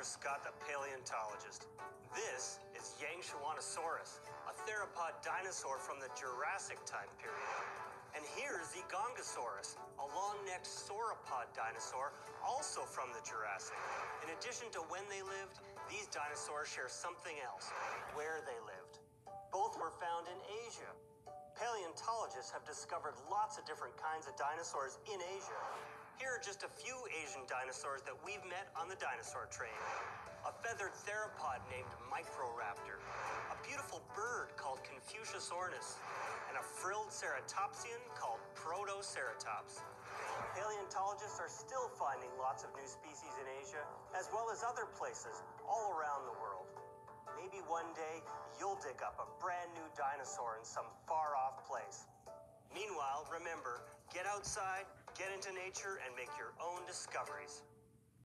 Scott, the paleontologist. This is Yangtzeanosaurus, a theropod dinosaur from the Jurassic time period. And here's Gongosaurus, a long-necked sauropod dinosaur, also from the Jurassic. In addition to when they lived, these dinosaurs share something else: where they lived. Both were found in Asia. Paleontologists have discovered lots of different kinds of dinosaurs in Asia. Here are just a few Asian dinosaurs that we've met on the dinosaur train. A feathered theropod named Microraptor, a beautiful bird called Confucius ornis, and a frilled ceratopsian called Protoceratops. Paleontologists are still finding lots of new species in Asia, as well as other places all around the world. Maybe one day you'll dig up a brand new dinosaur in some far-off place. Meanwhile, remember, get outside, get into nature, and make your own discoveries.